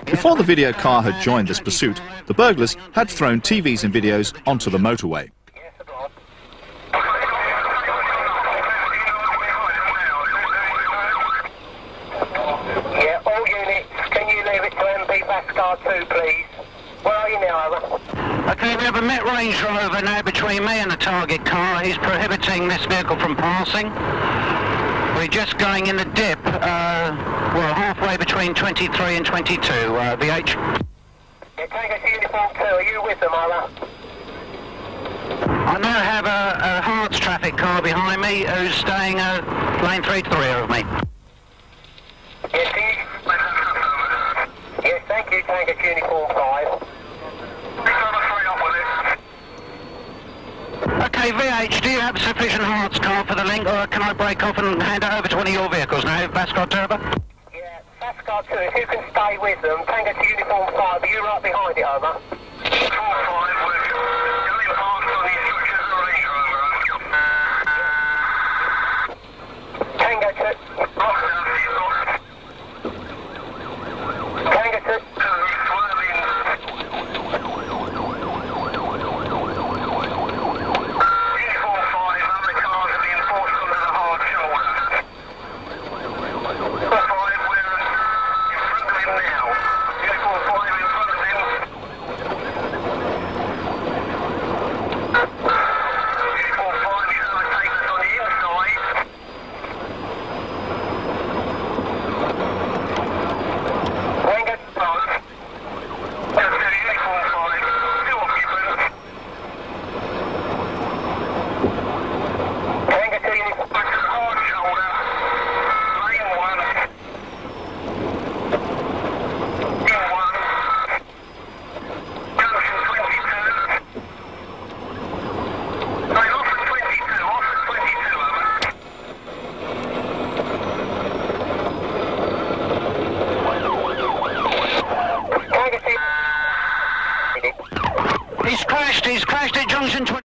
Before the video car had joined this pursuit, the burglars had thrown TVs and videos onto the motorway. Yeah, all units, can you leave it to MP Vascar 2, please? Where are you now, over? Okay, we have a Met Range Rover now between me and the target car. He's prohibiting this vehicle from passing. We're just going in the dip, well, halfway between 23 and 22, VH. Yeah, Tango to Uniform 2, are you with them, over? I now have a Hearts traffic car behind me who's staying lane 3 to the rear of me. Yes, can you... Yes, thank you, Tango to Uniform 5. Okay, VH, do you have sufficient Hearts car for the link, or can I break off and hand it over to one of your vehicles now, Vascar Turbo? Yeah, Vascar 2, if you can stay with them, Tango to Uniform 5, are you right behind it, over? 4-5, going past on the instructions of the Range Rover. Tango to... Tango to... He's crashed at junction 20.